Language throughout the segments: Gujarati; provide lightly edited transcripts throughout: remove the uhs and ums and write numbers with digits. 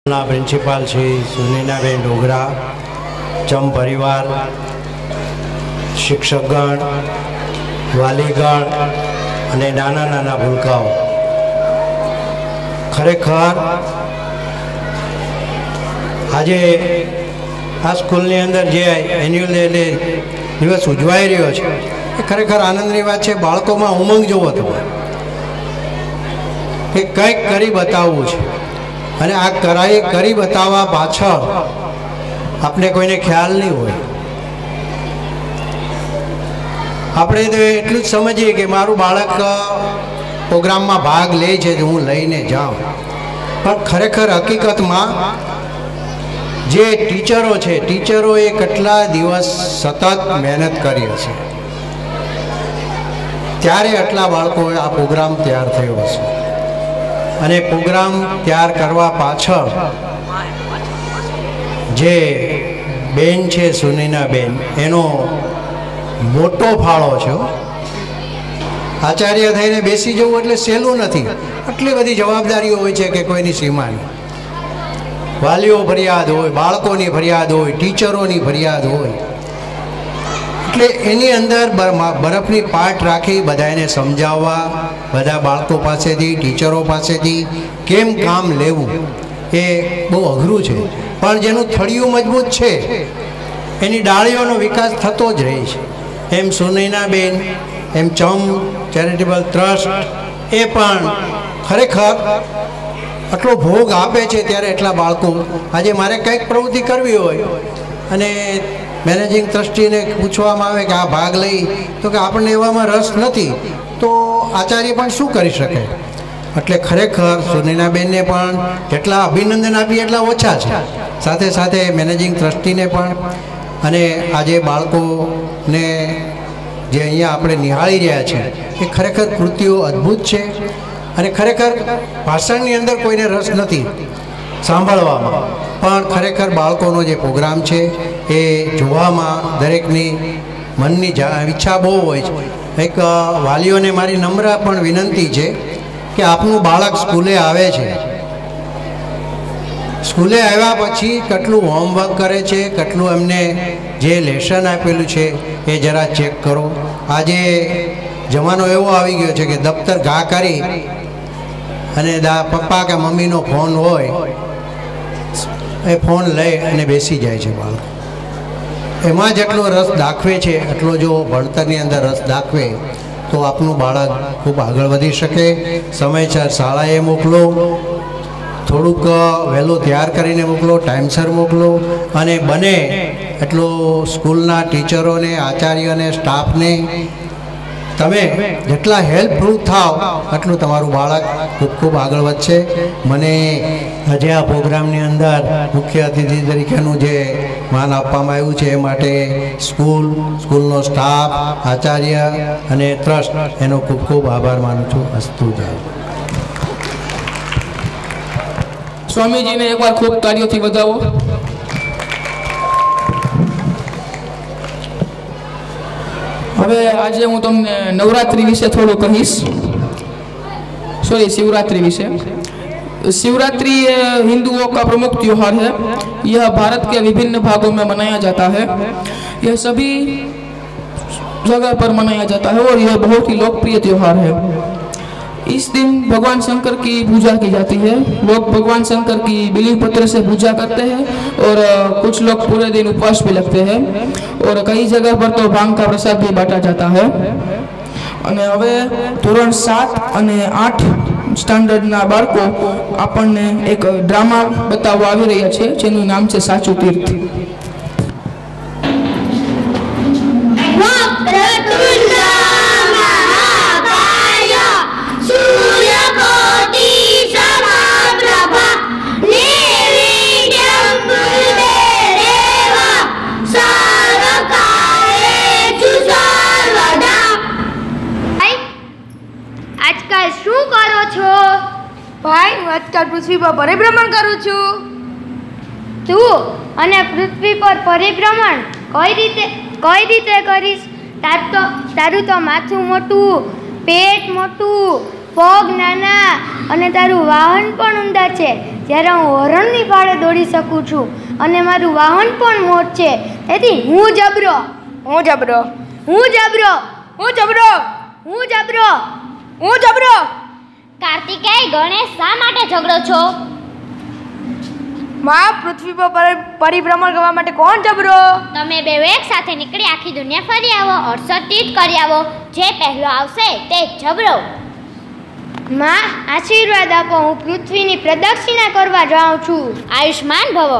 प्रिंसिपाल श्री सुनीनाबेन डोगरा, चम परिवार, शिक्षकगण, वालीगण અને નાના નાના ભૂલકાઓ, ખરેખર આજે આ સ્કૂલની અંદર જે એન્યુઅલ ડે દિવસ ઉજવાઈ રહ્યો છે એ ખરેખર આનંદની વાત છે। બાળકોમાં ઉમંગ જોવો તમે કે કંઈક કરી બતાવવું છે અને આ કરી બતાવવા પાછળ આપણે કોઈને ખ્યાલ નહીં હોય। આપણે તો એટલું જ સમજીએ કે મારું બાળક પ્રોગ્રામમાં ભાગ લે છે તો હું લઈને જાઉં, પણ ખરેખર હકીકતમાં જે ટીચરો છે, ટીચરોએ કેટલા દિવસ સતત મહેનત કરી હશે ત્યારે આટલા બાળકોએ આ પ્રોગ્રામ તૈયાર થયો હશે। અને પ્રોગ્રામ તૈયાર કરવા પાછળ જે બેન છે સુનીનાબેન, એનો મોટો ફાળો છે। આચાર્ય થઈને બેસી જવું એટલે સહેલું નથી, આટલી બધી જવાબદારીઓ હોય છે કે કોઈની સીમા નહીં। વાલીઓ ફરિયાદ હોય, બાળકોની ફરિયાદ હોય, ટીચરોની ફરિયાદ હોય, એટલે એની અંદર બરફની પાટ રાખી બધાને સમજાવવા, બધા બાળકો પાસેથી, ટીચરો પાસેથી કેમ કામ લેવું એ બહુ અઘરું છે। પણ જેનું થળિયું મજબૂત છે એની ડાળીઓનો વિકાસ થતો જ રહે છે। એમ સુનૈનાબેન, એમ ચમ ચેરિટેબલ ટ્રસ્ટ એ પણ ખરેખર આટલો ભોગ આપે છે ત્યારે એટલા બાળકો, આજે મારે કંઈક પ્રવૃત્તિ કરવી હોય અને મેનેજિંગ ટ્રસ્ટીને પૂછવામાં આવે કે આ ભાગ લઈ, તો કે આપણને એવામાં રસ નથી, તો આચાર્ય પણ શું કરી શકે। એટલે ખરેખર સુનીનાબેનને પણ જેટલા અભિનંદન આપીએ એટલા ઓછા છે, સાથે સાથે મેનેજિંગ ટ્રસ્ટીને પણ। અને આજે બાળકોને જે અહીંયા આપણે નિહાળી રહ્યા છે એ ખરેખર કૃતિઓ અદ્ભુત છે। અને ખરેખર ભાષણની અંદર કોઈને રસ નથી સાંભળવામાં, પણ ખરેખર બાળકોનો જે પ્રોગ્રામ છે એ જોવામાં દરેકની મનની ઈચ્છા બહુ હોય છે। એક વાલીઓને મારી નમ્ર પણ વિનંતી છે કે આપનું બાળક સ્કૂલે આવે છે, સ્કૂલે આવ્યા પછી કેટલું હોમવર્ક કરે છે, કેટલું એમને જે લેસન આપેલું છે એ જરા ચેક કરો। આજે જમાનો એવો આવી ગયો છે કે દફતર ઘા કરી અને પપ્પા કે મમ્મીનો ફોન હોય એ ફોન લઈ અને બેસી જાય છે બાળક। એમાં જેટલો રસ દાખવે છે એટલો જો ભણતરની અંદર રસ દાખવે તો આપનું બાળક ખૂબ આગળ વધી શકે। સમયસર શાળાએ મોકલો, થોડુંક વહેલું તૈયાર કરીને મોકલો, ટાઈમસર મોકલો, અને બને એટલો સ્કૂલના ટીચરોને, આચાર્યને, સ્ટાફને તમે જેટલા હેલ્પફુલ થાવ એટલું તમારું બાળક ખૂબ ખૂબ આગળ વધશે। મને આજે આ પ્રોગ્રામની અંદર મુખ્ય અતિથિ તરીકેનું જે માન આપવામાં આવ્યું છે એ માટે સ્કૂલનો સ્ટાફ, આચાર્ય અને ટ્રસ્ટ એનો ખૂબ ખૂબ આભાર માનું છું। અસ્તુ જય। સ્વામીજીને એકવાર ખૂબ તાળીઓથી વધાવો। હવે આજે હું તમને નવરાત્रि વિશે થોડું કહીશ, सॉरी शिवरात्रि विषय। शिवरात्रि हिंदुओं का प्रमुख त्योहार है। यह भारत के विभिन्न भागों में मनाया जाता है। यह सभी जगह पर मनाया जाता है और यह बहुत ही लोकप्रिय त्योहार है। इस दिन भगवान शंकर की पूजा की जाती है। लोग भगवान शंकर की बिल्व पत्र से पूजा करते हैं और कुछ लोग पूरे दिन उपवास भी लगते हैं और कई जगह पर तो भांग का प्रसाद भी बांटा जाता है। અને હવે ધોરણ 7 અને 8 સ્ટાન્ડર્ડના બાળકો આપણને એક ડ્રામા બતાવવા આવી રહ્યા છે જેનું નામ છે સાચું તીર્થ। ભાઈ હું આજકાલ પૃથ્વી પર પરિભ્રમણ કરું છું। તું અને પૃથ્વી પર પરિભ્રમણ કઈ રીતે કરીશ? તારું તો માથું મોટું, પેટ મોટું, પગ નાના અને તારું વાહન પણ ઊંડા છે, ત્યારે હું હરણની ફાળે દોડી શકું છું અને મારું વાહન પણ મોટ છે. તેથી હું જબરો, હું જબરો, હું જબરો, હું જબરો, હું જબરો. હું જબરો. કાર્તિકેય, ગણેશ શા માટે ઝઘડો છો? માં, પૃથ્વી પર પરિભ્રમણ કરવા માટે કોણ જબરો? તમે બે એક સાથે નીકળી આખી દુનિયા ફરી આવો, 68 તીર્થ કરી આવો. જે પહેલો આવશે તે જબરો. માં, આશીર્વાદ આપો. હું પૃથ્વીની પ્રદક્ષિણા કરવા જાઉં છું. આયુષ્માન ભવ.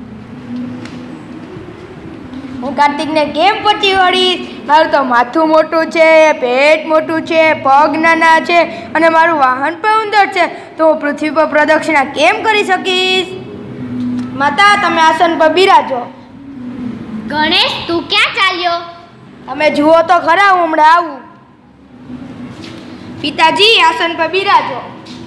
હું કાર્તિકને કેમ પછી વળીશ? મારું તો માથું મોટું છે, પેટ મોટું છે, પગ નાના છે અને મારું વાહન પણ ઉંદર છે. તો હું પૃથ્વી પર પ્રદક્ષિણા કેમ કરી શકીશ? માતા, તમે આસન પર બિરાજો. ગણેશ, તું ક્યાં ચાલ્યો? તમે જુઓ તો ખરા, હું હમણાં આવું. પિતાજી, આસન પર બિરાજો.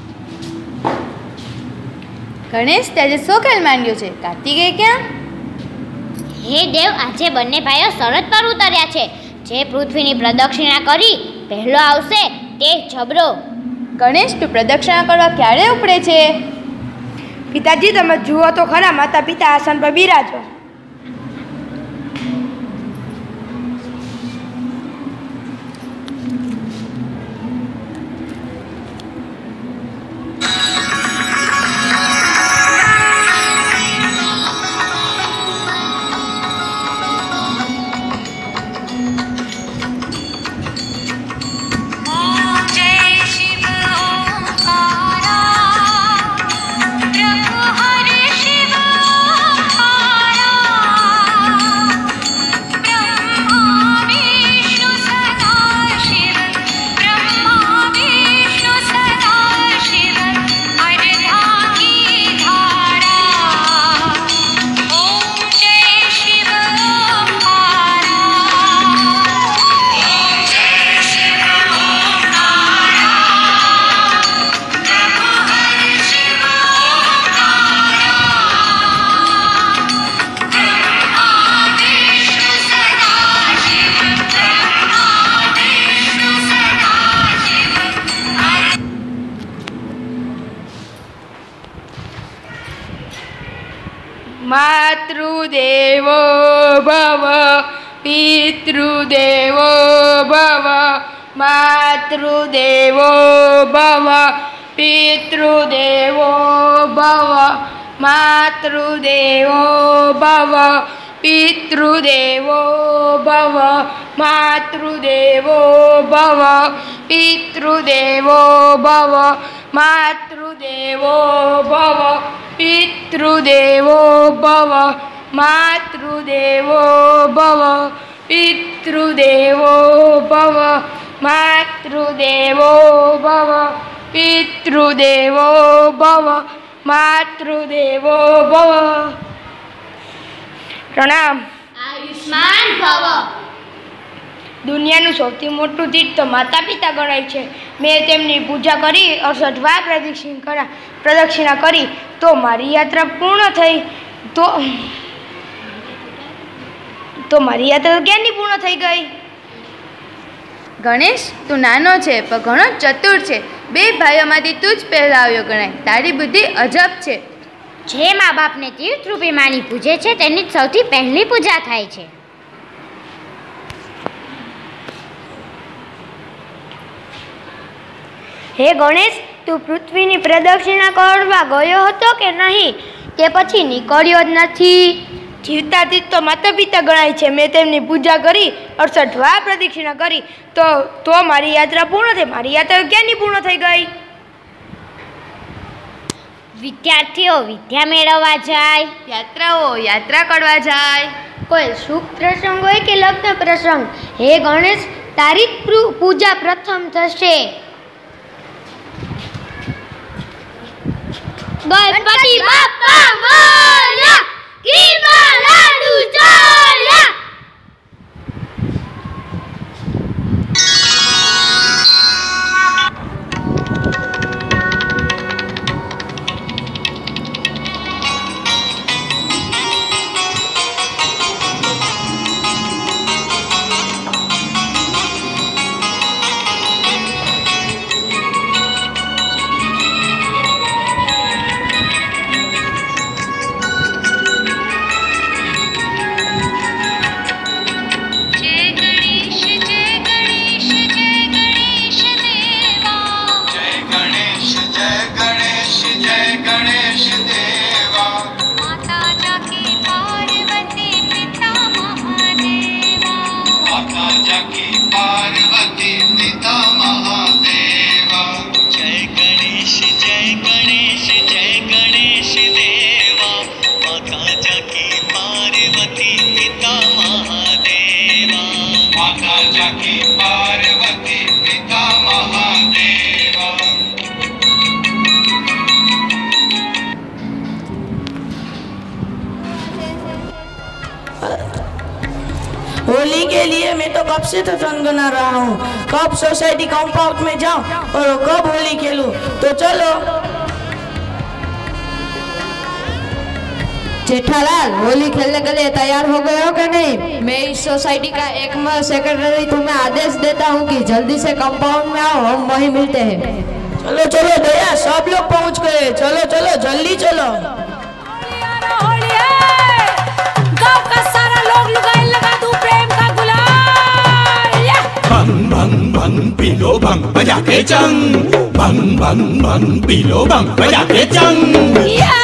ગણેશ, ત્યારે શું ખેલ માંડ્યો છે? કાર્તિકેય ક્યાં? હે દેવ, આજે બંને ભાઈઓ શરત પર ઉતર્યા છે. જે પૃથ્વીની પ્રદક્ષિણા કરી પહેલો આવશે તે જબરો. ગણેશ, તું પ્રદક્ષિણા કરવા ક્યારે ઉપડે છે? પિતાજી, તમે જુઓ તો ખરા, માતા પિતા આસન પર બિરાજો. માતૃદેવો ભવ, પિતૃદેવો ભવ. માતૃદેવો ભવ, પિતૃદેવો ભવ. માતૃદેવો ભવ, પિતૃદેવો ભવ. માતૃદેવો ભવ, પિતૃદેવો ભવ. માતૃદેવો ભવ, પિતૃદેવો ભવ. માતૃદેવો ભવ, પિતૃદેવો ભવ. માતૃદેવો ભવ, પિતૃદેવો ભવ. માતૃદેવો ભવ. પ્રણામ. આયુષ્માન ભવ. દુનિયાનું સૌથી મોટું તીર્થ તો માતા પિતા ગણાય છે. મેં તેમની પૂજા કરી 68 વાર પ્રદક્ષિણા કરી તો મારી યાત્રા પૂર્ણ થઈ. તો મારી યાત્રા ક્યારની પૂર્ણ થઈ ગઈ? ગણેશ, તું નાનો છે પણ ઘણો ચતુર છે. બે ભાઈઓમાંથી તું જ પહેલા આવ્યો ગણાય. તારી બુદ્ધિ અજબ છે. જે મા બાપને તીર્થરૂપી માની પૂજે છે તેની સૌથી પહેલી પૂજા થાય છે. હે ગણેશ, તું પૃથ્વીની પ્રદક્ષિણા કરવા ગયો હતો કે નહીં? કે પછી નીકળ્યો જ નથી? જીવતા તીર્થ તો માતા પિતા ગણાય છે. મેં તેમની પૂજા કરી 68 વાર પ્રદક્ષિણા કરી તો મારી યાત્રા પૂર્ણ થઈ. મારી યાત્રા ક્યાંની પૂર્ણ થઈ ગઈ? વિદ્યાર્થીઓ વિદ્યા મેળવવા જાય, યાત્રાઓ યાત્રા કરવા જાય. કોઈ શુભ પ્રસંગ હોય કે લગ્ન પ્રસંગ, હે ગણેશ, તારી જ પૂજા પ્રથમ થશે. ગણપતિ બાપ્પા મોરયા, ઘીમાં લાડુ ચોળ્યા. माता जाकी पार्वती पिता महादेवा, माता जाकी पार्वती पिता महादेवा। होली के लिए मैं तो कब से तो तंग ना रहा हूँ, कब सोसाइटी कंपाउंड में जाऊँ और कब होली खेलूँ। तो चलो। जेठालाल, होली खेलने के लिए तैयार हो गए हो कि नहीं? मैं इस सोसाइटी का एकमात्र सेक्रेटरी तुम्हें आदेश देता हूँ कि जल्दी से कंपाउंड में आओ, हम वहीं मिलते हैं। चलो चलो भैया, सब लोग पहुँच गए। चलो चलो जल्दी चलो। गाँव का सारा लोग लुगाई लगा दूं प्रेम का गुलाल। भंग भंग भंग पीलो भंग बजा के चंग, भंग भंग भंग पीलो भंग बजा के चंग।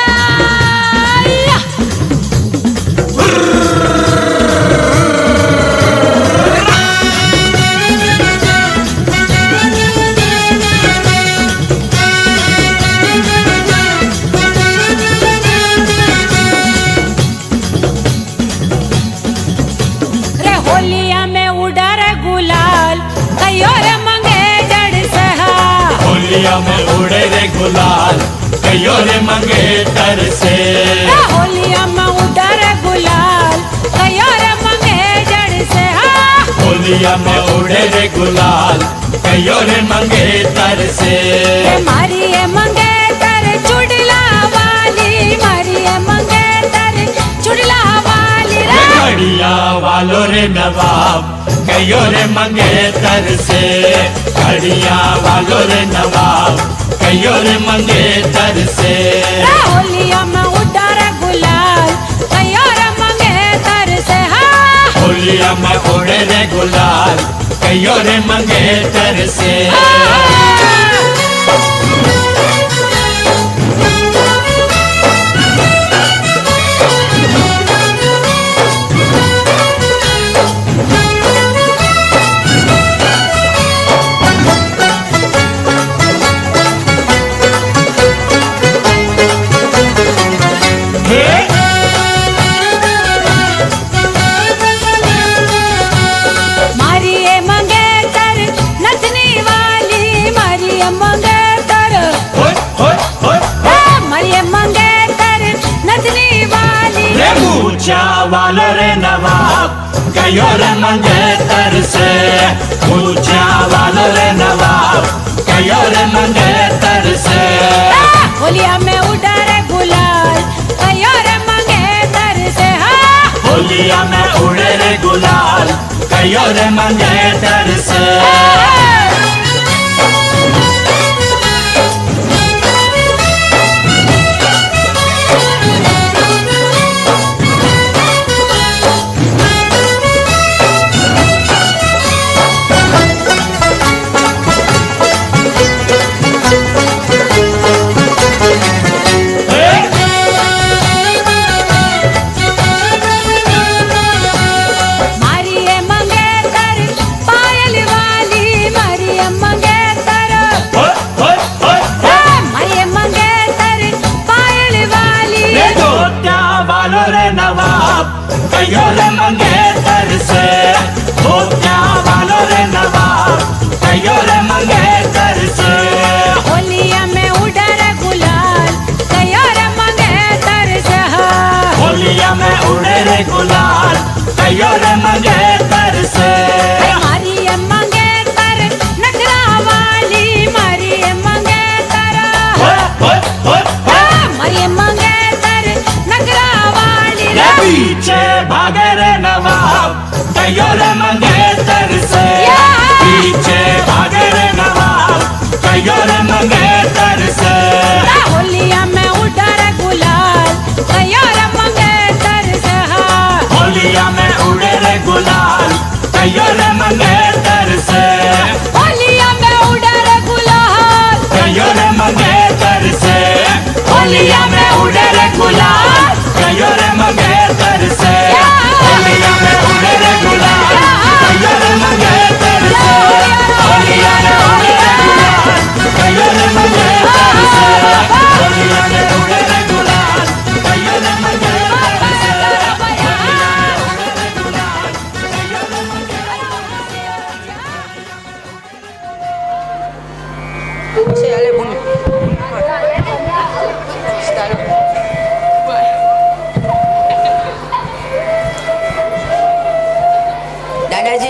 होलिया में उड़ा रे गुलाल, कहियो रे मंगे जड़ से हा। होलिया में उड़े रे गुलाल, कहियो रे मंगे तर से। होलिया में उड़ा रे गुलाल, कहियो रे मंगे जड़ से हा। होलिया में उड़े रे गुलाल, कहियो रे मंगे तर से। मारी है मंगे तर चुड़ला वाली, मारी है मंगे तर चुड़ला वाली रे। घड़िया वालो रे नवाब, कहियो रे मंगे तर से। घड़िया वालो रे नवाब, कहियो रे मंगे तर से। होलिया में उड़ा रे गुलाल, कहियो रे मंगे तर से हा। होलिया में उड़े रे गुलाल, कहियो रे मंगे तर से। वालो रे नवाब, कहियो रे मंगे तर से। ऊंचा वालो रे नवाब, कहियो रे मंगे तर से। होलिया में उड़ा रे गुलाल, कहियो रे मंगे तर से हा। होलिया में उड़े रे गुलाल, कहियो रे मंगे तर से। कहियो रे मंगे तर से। धोतिया वालो रे नवाब, कहियो रे मंगे तर से। होलिया में उड़ा रे गुलाल, कहियो रे मंगे तर से हा। होलिया में उड़े रे गुलाल, कहियो रे मंगे तर से। मारी मंगे तर नखरा वाली, मारी मंगे तर मारी मंगे तर नखरा वाली। पीछे भागे रे नवाब, कहियो रे मंगे तर से। पीछे भागे रे नवाब, कहियो रे मंगे तर से। होलिया में उड़ा रे गुलाल, कहियो रे मंगे तर से हा। होलिया में उड़े रे गुलाल, कहियो रे मंगे तर से। होलिया में उड़ा रे गुलाल, कहियो रे मंगे तर से। होलिया में उड़े रे गुलाल, कहियो रे मंगे तर से। होलिया में उड़े रे गुलाल, कहियो रे मंगे तर से। होलिया में उड़े रे गुलाल, कहियो रे मंगे तर से। होलिया में उड़े रे गुलाल, कहियो रे मंगे तर से।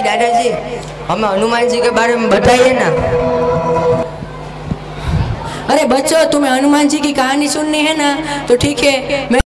दादाजी हमें हनुमान जी के बारे में बताइए ना। अरे बच्चों, तुम्हें हनुमान जी की कहानी सुननी है ना, तो ठीक है, मैं